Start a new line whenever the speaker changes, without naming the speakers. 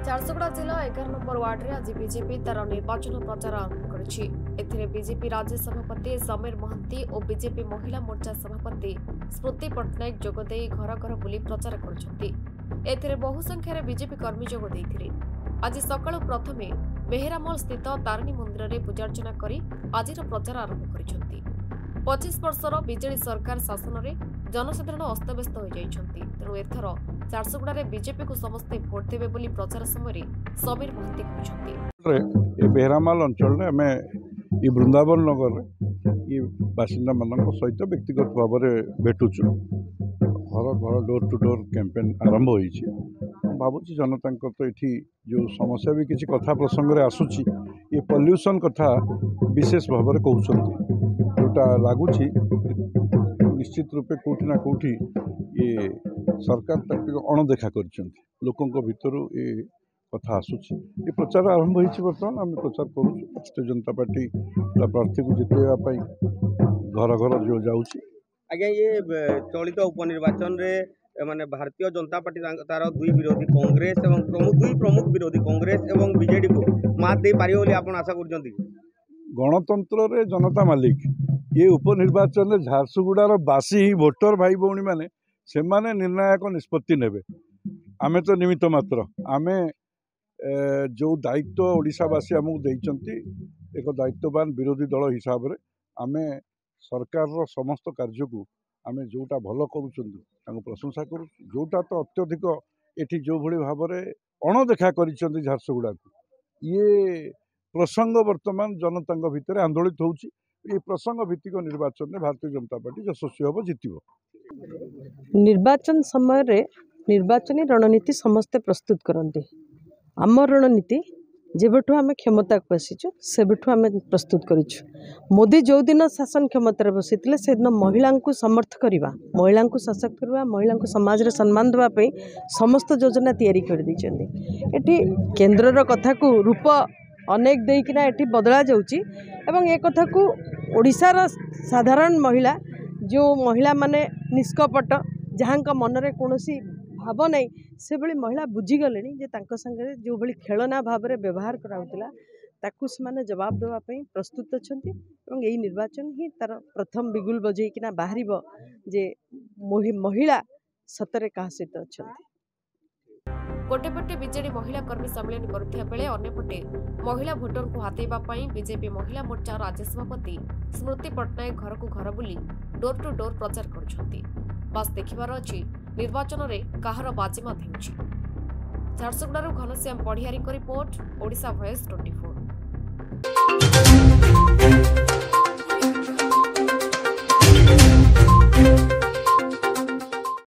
झारसुगुड़ा जिला 11 number ward रे आज बीजेपी तार निर्वाचन प्रचार आरंभ करिछि। बीजेपी राज्य सभापति समीर महंती और बीजेपी महिला मोर्चा सभापति स्मृति पट्टनायक जोगदे घर घर बुली प्रचार कर बहु संख्यार बीजेपी कर्मी जोग देइथिले। आज सकाळु प्रथमे बेहेरामल स्थित तारिणी मंदिर में पूजार्चना करी आज प्रचार आरंभ करिसेंती। 25 वर्षर बीजेडी सरकार शासन में जनसाधारण अस्तव्यस्त हो जाइछंती। तेणु एथर झारसुगुड़ा बीजेपी को समस्ते भोट देवे बोली प्रचार समय समीर महंती कहते।
बेहरामाल अंचल में आम वृंदावन नगर ये बासिंदा मान सहित व्यक्तिगत भाव में भेटुचु। घर घर डोर टू डोर कैंपेन आरंभ हो भावुँ जनता तो ये जो समस्या भी किसी कथा प्रसंग में आसूची ये पॉल्यूशन कथा विशेष भाव में कहते जोटा लगुच निश्चित रूपे कौटि ना कौटि ये सरकार तक अणदेखा कर लोकों भितर ये कथा आसूची। ये प्रचार आरंभ हो बर्तमान आम प्रचार करूँ भारतीय जनता पार्टी प्रार्थी को जितवाई घर घर जो जाऊँगी।
आज्ञा ये चलित उपनिर्वाचन रे माने भारतीय जनता पार्टी तार दुई विरोधी कांग्रेस एवं दुई प्रमुख विरोधी कांग्रेस एवं बीजेडी को मात दे पारियो बोली आपण आशा करछंती।
गणतंत्र रे जनता मालिक ये उपनिर्वाचन में झारसुगुड़ार बासी ही भोटर भाई भौणी मैंने से निर्णायक निष्पत्ति नेबे। आमे तो निमित्त मात्र आमे जो दायित्व ओडिशावासी आमको देइचंती एक दायित्ववान विरोधी दल हिसाब रे आमे सरकार समस्त कार्य को आमे जोटा भल करूँ प्रशंसा करूँ। जोटा तो अत्यधिक एठी जो भली भाव में अणदेखा करिसेंती झारसुगुड़ा को ये प्रसंग वर्तमान जनता भितर आंदोलित होउची। ये प्रसंग भित्तिक निर्वाचन में भारतीय जनता पार्टी यशस्वी हम जीतब।
निर्वाचन समय रे निर्वाचन रणनीति समस्ते प्रस्तुत करते। आम रणनीति जेबठू आम क्षमता को आसीचु सेबठू आम प्रस्तुत करिछु। मोदी जो दिन शासन क्षमता बसी से दिन महिला को समर्थ करवा, महिला को सशक्त करवा, महिला को समाज रे सम्मान देवाई समस्त योजना तैयारी कर दी। एटी केंद्रर कथा को रूप अनेक देकिना एटी बदला जाउची एवं ए कथा को ओडिशार साधारण महिला जो महिला माने निष्कपट जहाँ मनरे कोनोसी भाव नहीं से भली महिला बुझीगले जे तांको संगे जो भली खेलना भाव में व्यवहार कराउतिला ताकू से जवाब देवा प्रस्तुत अछंती। एवं यही निर्वाचन ही तार प्रथम बिगुल बजेकिना बाहरिबो जे महिला सतरे कहा सहित अछंती।
गोटेपटे बीजेडी महिला कर्मी सम्मेलन करुथिया बेले अन्यपटे महिला भोटर को हातेबा पई बीजेपी महिला मोर्चा राज्य सभापति स्मृति पट्टनायक घर को घर बुली डोर टू डोर प्रचार करुछंती। बस देखिबार अछि निर्वाचन रे काहर बाजी मत हेउछि। झारसुगुड़ारू घनश्याम पढ़ियारी को रिपोर्ट, ओडिशा वॉइस 24।